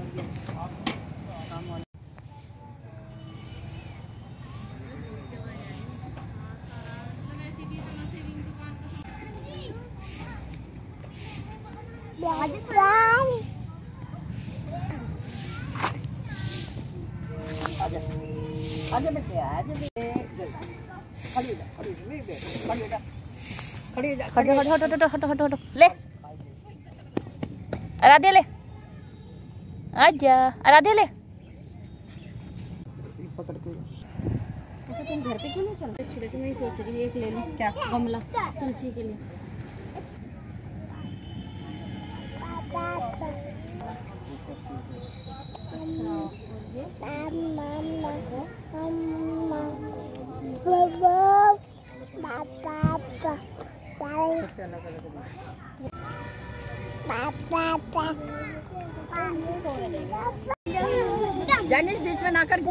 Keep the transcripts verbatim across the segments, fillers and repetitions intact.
आजा बेटे आजा बेटे खड़ी जा खड़ी जा मेरी बेटी खड़ी जा खड़ी जा हटो हटो हटो हटो हटो हटो हटो ले आराध्या ले आजा आराध्या ले पकड़ के ऐसा तुम घर पे क्यों नहीं चलते? छिड़े तो मैं सोच रही एक ले लूं क्या गमला तुलसी के लिए। जाने बीच में ना कर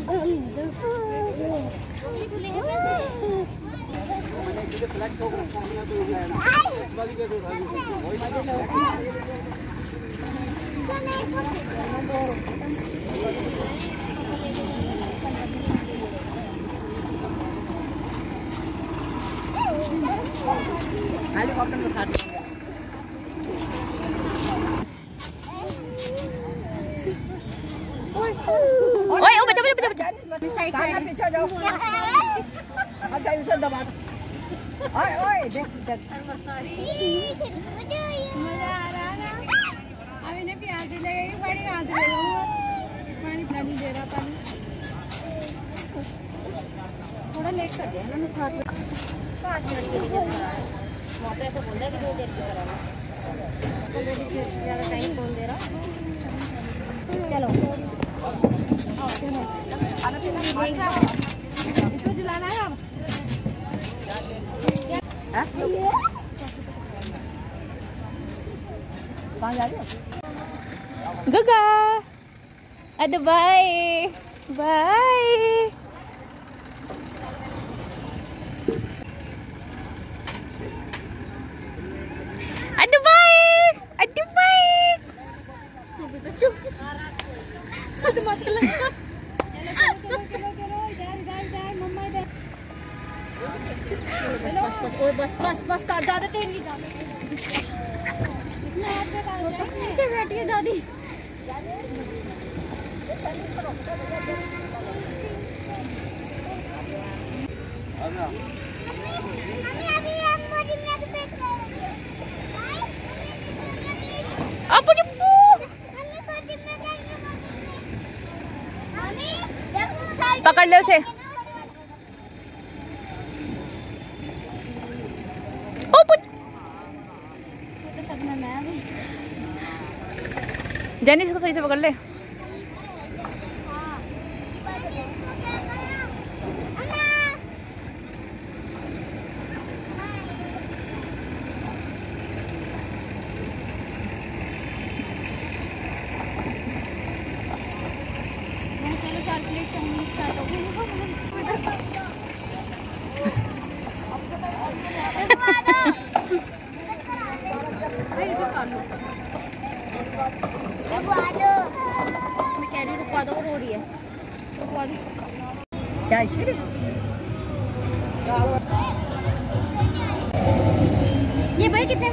हेलीकॉप्टर में खा ओए ओ बच्चा बच्चा बच्चा साइड साइड पीछे जाओ अच्छा इसे दबा ओए ओए देख देख मजा आ रहा है। अब इन्हें प्याज लगेगी बड़ी हाथ ले पानी नहीं दे रहा पानी थोड़ा लेट कर दिया मैंने साथ में पाँच मिनट के लिए वहाँ पे ऐसा बोल रहा है कि दो देर से कराना ऑलरेडी से ज़्यादा टाइम बोल दे रहा। चलो इसको दिलाना है अब कहाँ जा रही हो? गुगा अद बाय बाय अद बाय अद बाय चुप सच मस्त लगा। बस बस बस ओए बस बस बस ज्यादा देर नहीं जाना बैठी है दादी। apa dia pu पकड़ ले उसे ओ पुट तो सपना मैं भी जेनिस को सही से पकड़ ले। चलो चार प्लेट चाइनीज स्टार्ट हो गई। मैं कह रही हूँ रुकवा दो रो रही है रुकवा दो क्या इसे ये भाई कितने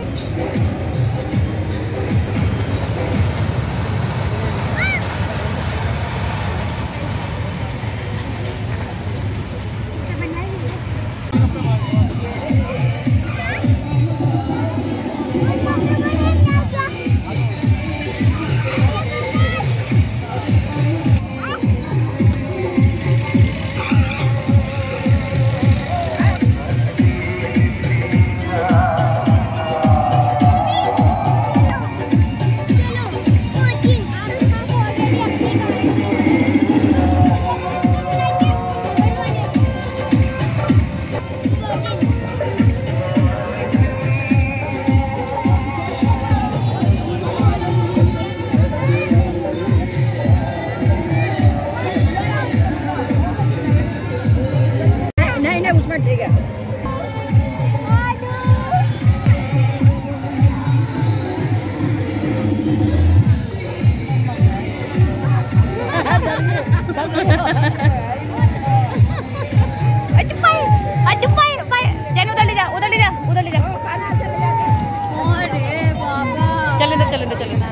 चले दो चले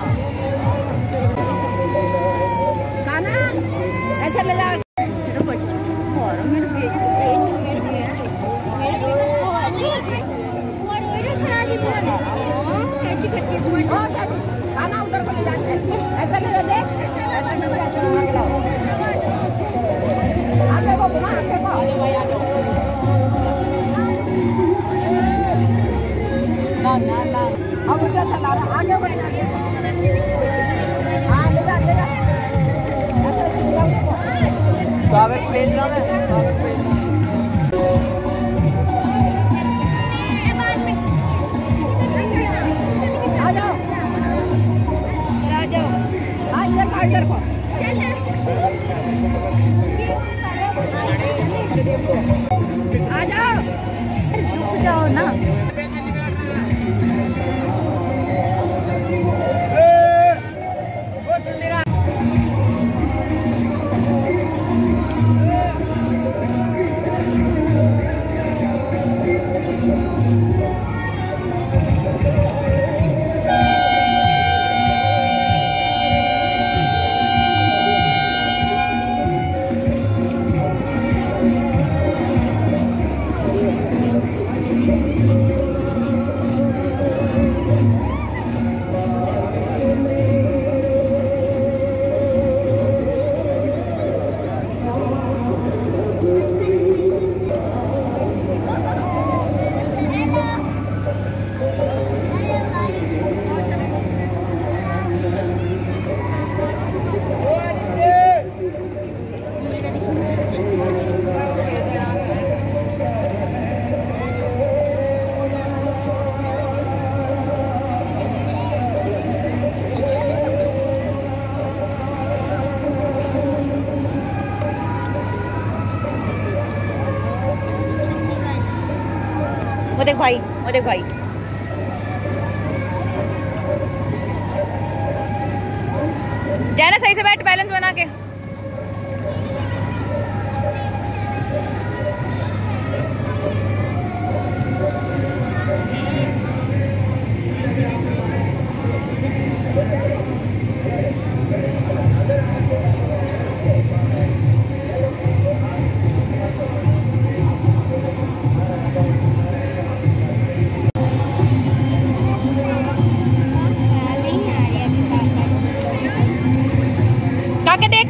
खाना ऐसा ले जा खाना उधर को ले जाते ऐसा ले जाते ऐसा ले जाते आगे को घुमा आगे को ना ना ना अब उधर चला रहा आगे बढ़ हाँ ले जा ले जा सागर पेज ना है सागर पेज आ जाओ आ जाओ आ इधर का इधर को आ जाओ रुक जाओ ना वो देख भाई वो देख भाई जाना सही से बैठ बैलेंस बना के के देख